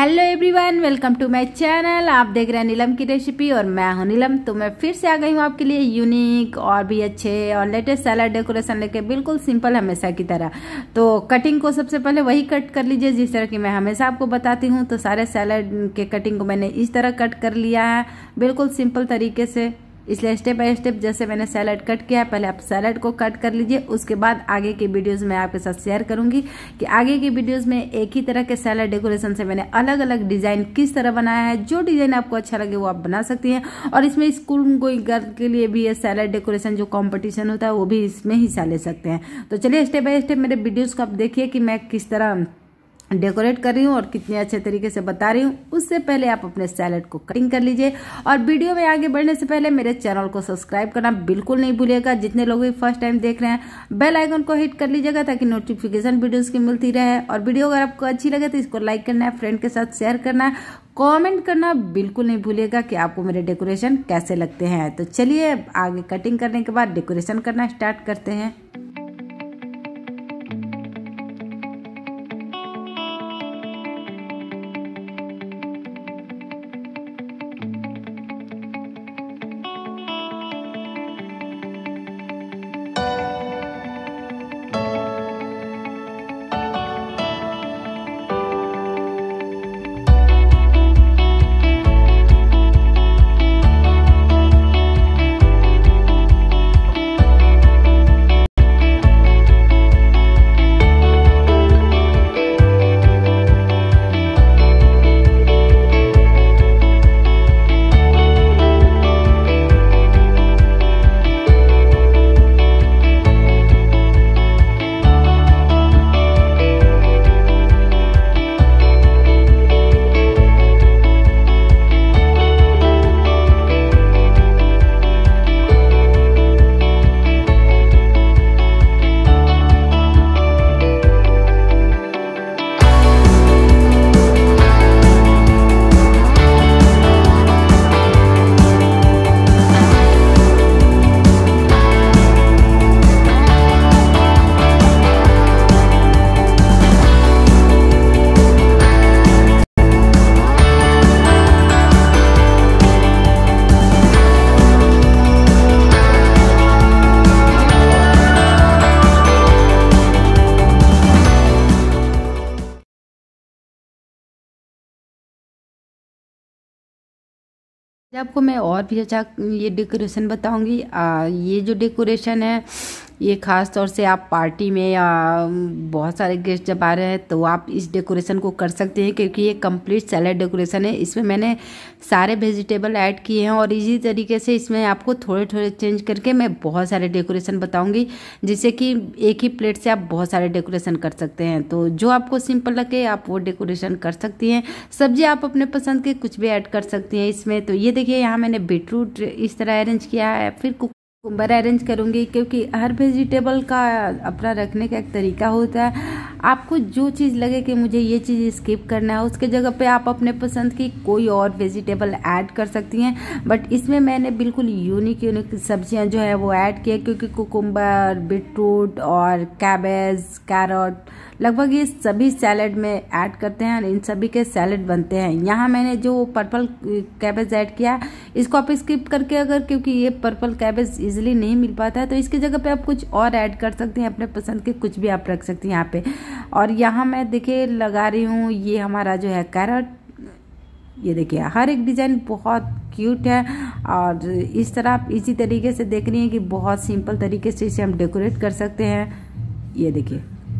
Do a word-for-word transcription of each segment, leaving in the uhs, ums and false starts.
Hello everyone, welcome to my channel. आप देख रहे हैं नीलम की रेसिपी और मैं हूं नीलम। तो मैं फिर से आ गई हूं आपके लिए यूनिक और भी अच्छे और लेटेस्ट सैलड डेकोरेशन लेके, बिल्कुल सिंपल हमेशा की तरह। तो कटिंग को सबसे पहले वही कट कर लीजिए जिस तरह की मैं हमेशा आपको बताती हूँ। तो सारे सैलड के कटिंग को मैंने इस तरह कट कर लिया है, बिल्कुल सिंपल तरीके से। इसलिए स्टेप बाय स्टेप जैसे मैंने सैलड कट किया है, पहले आप सैलड को कट कर लीजिए। उसके बाद आगे की वीडियोस में आपके साथ शेयर करूंगी कि आगे की वीडियोस में एक ही तरह के सैलड डेकोरेशन से मैंने अलग अलग डिजाइन किस तरह बनाया है। जो डिजाइन आपको अच्छा लगे वो आप बना सकती हैं। और इसमें स्कूल गोइंग गर्ल के लिए भी ये सैलड डेकोरेशन जो कॉम्पिटिशन होता है वो भी इसमें हिस्सा ले सकते हैं। तो चलिए स्टेप बाय स्टेप मेरे वीडियोज को आप देखिए कि मैं किस तरह डेकोरेट कर रही हूँ और कितने अच्छे तरीके से बता रही हूँ। उससे पहले आप अपने सैलड को कटिंग कर लीजिए। और वीडियो में आगे बढ़ने से पहले मेरे चैनल को सब्सक्राइब करना बिल्कुल नहीं भूलिएगा। जितने लोग भी फर्स्ट टाइम देख रहे हैं बेल आइकन को हिट कर लीजिएगा ताकि नोटिफिकेशन वीडियोस की मिलती रहे। और वीडियो अगर आपको अच्छी लगे तो इसको लाइक करना है, फ्रेंड के साथ शेयर करना है, कमेंट करना बिल्कुल नहीं भूलिएगा कि आपको मेरे डेकोरेशन कैसे लगते हैं। तो चलिए आगे कटिंग करने के बाद डेकोरेशन करना स्टार्ट करते हैं। आपको मैं और भी अच्छा ये डेकोरेशन बताऊंगी। आ, ये जो डेकोरेशन है ये खास तौर से आप पार्टी में या बहुत सारे गेस्ट जब आ रहे हैं तो आप इस डेकोरेशन को कर सकते हैं, क्योंकि ये कंप्लीट सैलेड डेकोरेशन है। इसमें मैंने सारे वेजिटेबल ऐड किए हैं और इसी तरीके से इसमें आपको थोड़े थोड़े चेंज करके मैं बहुत सारे डेकोरेशन बताऊंगी, जिससे कि एक ही प्लेट से आप बहुत सारे डेकोरेशन कर सकते हैं। तो जो आपको सिंपल लगे आप वो डेकोरेशन कर सकती हैं। सब्जी आप अपने पसंद के कुछ भी ऐड कर सकती हैं इसमें। तो ये देखिए यहाँ मैंने बीटरूट इस तरह अरेंज किया है, फिर कुकुम्बर अरेंज करूंगी, क्योंकि हर वेजिटेबल का अपना रखने का एक तरीका होता है। आपको जो चीज़ लगे कि मुझे ये चीज़ स्किप करना है उसके जगह पे आप अपने पसंद की कोई और वेजिटेबल ऐड कर सकती हैं। बट इसमें मैंने बिल्कुल यूनिक यूनिक सब्जियां जो है वो ऐड की है, क्योंकि कुकुम्बर, बीटरूट और कैबेज, कैरेट लगभग ये सभी सैलड में ऐड करते हैं और इन सभी के सैलड बनते हैं। यहाँ मैंने जो पर्पल कैबेज ऐड किया इसको आप स्किप करके, अगर क्योंकि ये पर्पल कैबेज इजीली नहीं मिल पाता है तो इसकी जगह पे आप कुछ और ऐड कर सकते हैं, अपने पसंद के कुछ भी आप रख सकते हैं यहाँ पे। और यहाँ मैं देखिए लगा रही हूँ ये हमारा जो है कैरेट। ये देखिए हर एक डिजाइन बहुत क्यूट है और इस तरह आप इसी तरीके से देख रही हैं कि बहुत सिंपल तरीके से इसे हम डेकोरेट कर सकते हैं। ये देखिए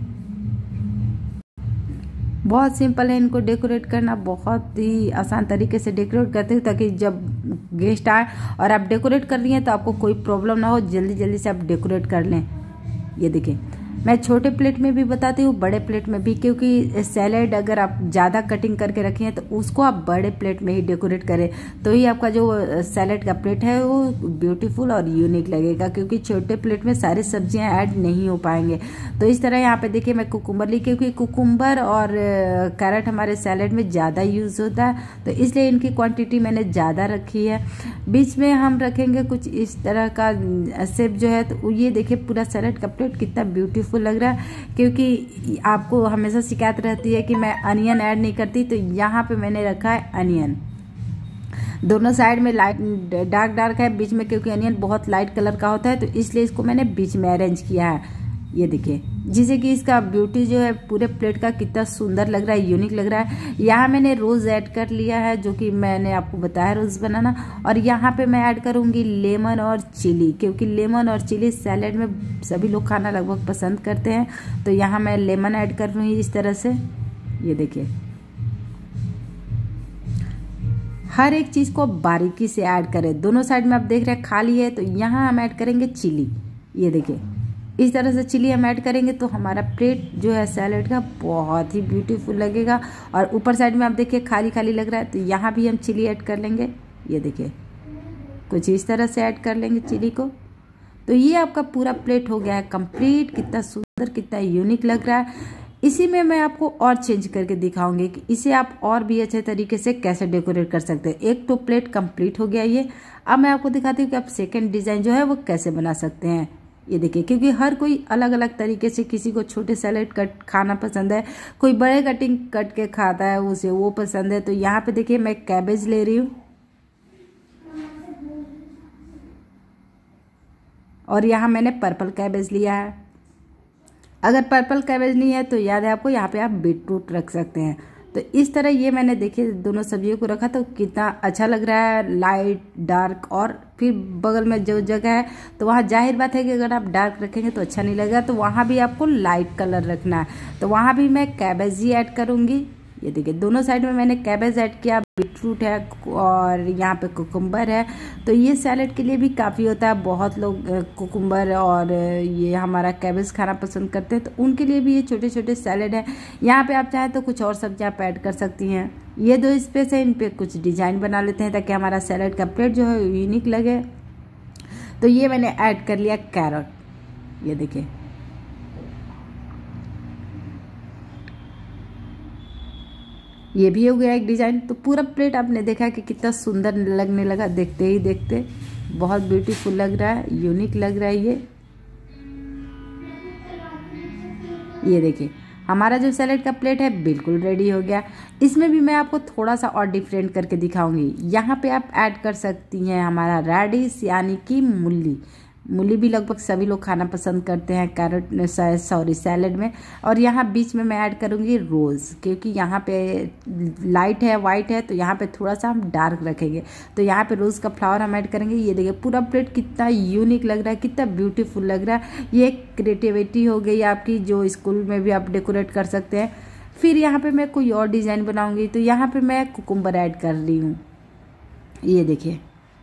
बहुत सिंपल है इनको डेकोरेट करना, बहुत ही आसान तरीके से डेकोरेट करते हैं ताकि जब गेस्ट आए और आप डेकोरेट कर रही हैं तो आपको कोई प्रॉब्लम ना हो, जल्दी जल्दी से आप डेकोरेट कर लें। ये देखिए मैं छोटे प्लेट में भी बताती हूँ, बड़े प्लेट में भी, क्योंकि सैलेड अगर आप ज़्यादा कटिंग करके रखें तो उसको आप बड़े प्लेट में ही डेकोरेट करें तो ही आपका जो सैलेड का प्लेट है वो ब्यूटीफुल और यूनिक लगेगा, क्योंकि छोटे प्लेट में सारी सब्जियां ऐड नहीं हो पाएंगे। तो इस तरह यहाँ पे देखिए मैं कुकुम्बर ली, क्योंकि कुकुम्बर और कैरेट हमारे सैलेड में ज़्यादा यूज़ होता है तो इसलिए इनकी क्वान्टिटी मैंने ज़्यादा रखी है। बीच में हम रखेंगे कुछ इस तरह का शेप जो है, तो ये देखिए पूरा सैलेड का प्लेट कितना ब्यूटीफुल ब्यूटीफुल लग रहा है, क्योंकि आपको हमेशा शिकायत रहती है कि मैं अनियन ऐड नहीं करती, तो यहाँ पे मैंने रखा है अनियन। दोनों साइड में लाइट डार्क डार्क है, बीच में क्योंकि अनियन बहुत लाइट कलर का होता है तो इसलिए इसको मैंने बीच में अरेंज किया है। ये देखिए, जिससे कि इसका ब्यूटी जो है पूरे प्लेट का कितना सुंदर लग रहा है, यूनिक लग रहा है। यहाँ मैंने रोज़ ऐड कर लिया है, जो कि मैंने आपको बताया रोज़ बनाना। और यहाँ पे मैं ऐड करूँगी लेमन और चिली, क्योंकि लेमन और चिली सैलेड में सभी लोग खाना लगभग पसंद करते हैं, तो यहाँ मैं लेमन ऐड कर लूँगी इस तरह से। ये देखिए, हर एक चीज़ को बारीकी से ऐड करें। दोनों साइड में आप देख रहे हैं खाली है, तो यहाँ हम ऐड करेंगे चिली। ये देखिए, इस तरह से चिली हम ऐड करेंगे तो हमारा प्लेट जो है सैलेड का बहुत ही ब्यूटीफुल लगेगा। और ऊपर साइड में आप देखिए खाली खाली लग रहा है, तो यहाँ भी हम चिली ऐड कर लेंगे। ये देखिए, कुछ इस तरह से ऐड कर लेंगे चिली को। तो ये आपका पूरा प्लेट हो गया है कंप्लीट। कितना सुंदर, कितना यूनिक लग रहा है। इसी में मैं आपको और चेंज करके दिखाऊंगी कि इसे आप और भी अच्छे तरीके से कैसे डेकोरेट कर सकते हैं। एक तो प्लेट कंप्लीट हो गया ये। अब मैं आपको दिखाती हूँ कि आप सेकंड डिज़ाइन जो है वो कैसे बना सकते हैं। ये देखिए, क्योंकि हर कोई अलग अलग तरीके से, किसी को छोटे सैलेड कट खाना पसंद है, कोई बड़े कटिंग कट के खाता है, उसे वो पसंद है। तो यहाँ पे देखिए मैं कैबेज ले रही हूँ और यहाँ मैंने पर्पल कैबेज लिया है। अगर पर्पल कैबेज नहीं है तो याद है आपको, यहाँ पे आप बीट रूट रख सकते हैं। तो इस तरह ये मैंने देखिए दोनों सब्जियों को रखा तो कितना अच्छा लग रहा है, लाइट डार्क। और फिर बगल में जो जगह है तो वहाँ जाहिर बात है कि अगर आप डार्क रखेंगे तो अच्छा नहीं लगेगा, तो वहाँ भी आपको लाइट कलर रखना है। तो वहाँ भी मैं कैबेज ही ऐड करूँगी। ये देखिए, दोनों साइड में मैंने कैबेज ऐड किया, बीटरूट है और यहाँ पे कुकुम्बर है। तो ये सैलेड के लिए भी काफ़ी होता है। बहुत लोग कुकुम्बर और ये हमारा कैबेज खाना पसंद करते हैं, तो उनके लिए भी ये छोटे छोटे सैलेड है। यहाँ पे आप चाहें तो कुछ और सब्जियाँ आप ऐड कर सकती हैं। ये दो स्पेस है, इन पे कुछ डिजाइन बना लेते हैं ताकि हमारा सैलेड का प्लेट जो है यूनिक लगे। तो ये मैंने ऐड कर लिया कैरेट। ये देखिए, ये भी हो गया एक डिज़ाइन। तो पूरा प्लेट आपने देखा कि कितना सुंदर लगने लगा, देखते ही देखते बहुत ब्यूटीफुल लग रहा है, यूनिक लग रहा है ये। ये देखिए, हमारा जो सैलेड का प्लेट है बिल्कुल रेडी हो गया। इसमें भी मैं आपको थोड़ा सा और डिफरेंट करके दिखाऊंगी। यहाँ पे आप ऐड कर सकती हैं हमारा रेडिश, यानी कि मूली। मूली भी लगभग सभी लोग खाना पसंद करते हैं कैरेट सॉरी सैलेड में। और यहाँ बीच में मैं ऐड करूँगी रोज़, क्योंकि यहाँ पे लाइट है, वाइट है, तो यहाँ पे थोड़ा सा हम डार्क रखेंगे। तो यहाँ पे रोज़ का फ्लावर हम ऐड करेंगे। ये देखिए, पूरा प्लेट कितना यूनिक लग रहा है, कितना ब्यूटीफुल लग रहा है। ये एक क्रिएटिविटी हो गई आपकी, जो स्कूल में भी आप डेकोरेट कर सकते हैं। फिर यहाँ पर मैं कोई और डिज़ाइन बनाऊँगी, तो यहाँ पर मैं कुकुम्बर ऐड कर रही हूँ। ये देखिए,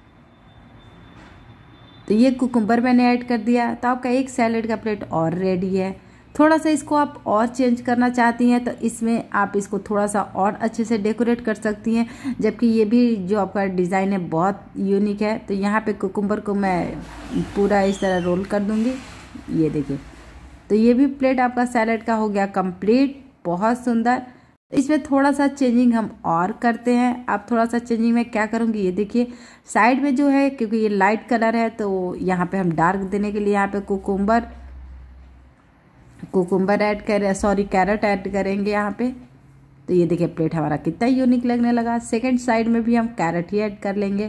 तो ये कुकुम्बर मैंने ऐड कर दिया। तो आपका एक सैलेड का प्लेट और रेडी है। थोड़ा सा इसको आप और चेंज करना चाहती हैं तो इसमें आप इसको थोड़ा सा और अच्छे से डेकोरेट कर सकती हैं, जबकि ये भी जो आपका डिज़ाइन है बहुत यूनिक है। तो यहाँ पे कुकुम्बर को मैं पूरा इस तरह रोल कर दूँगी। ये देखिए, तो ये भी प्लेट आपका सैलेड का हो गया कंप्लीट, बहुत सुंदर। इसमें थोड़ा सा चेंजिंग हम और करते हैं। आप थोड़ा सा चेंजिंग में क्या करूँगी, ये देखिए साइड में जो है, क्योंकि ये लाइट कलर है तो यहाँ पे हम डार्क देने के लिए यहाँ पे कुकुम्बर कुकुम्बर ऐड कर सॉरी कैरेट ऐड करेंगे यहाँ पे। तो ये देखिए, प्लेट हमारा कितना यूनिक लगने लगा। सेकंड साइड में भी हम कैरेट ही ऐड कर लेंगे।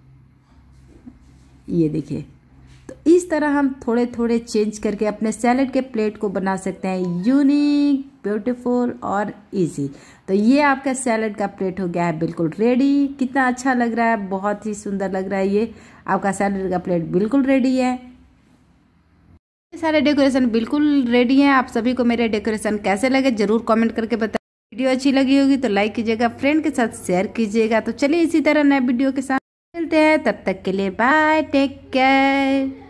ये देखिए, तो इस तरह हम थोड़े थोड़े चेंज करके अपने सैलेड के प्लेट को बना सकते हैं यूनिक, ब्यूटीफुल और इजी। तो ये आपका सैलेड का प्लेट हो गया है बिल्कुल रेडी। कितना अच्छा लग रहा है, बहुत ही सुंदर लग रहा है। ये आपका सैलेड का प्लेट बिल्कुल रेडी है। सारे डेकोरेशन बिल्कुल रेडी हैं। आप सभी को मेरे डेकोरेशन कैसे लगे जरूर कमेंट करके बताएं। वीडियो अच्छी लगी होगी तो लाइक कीजिएगा, फ्रेंड के साथ शेयर कीजिएगा। तो चलिए इसी तरह नए वीडियो के साथ मिलते हैं, तब तक के लिए बाय, टेक केयर।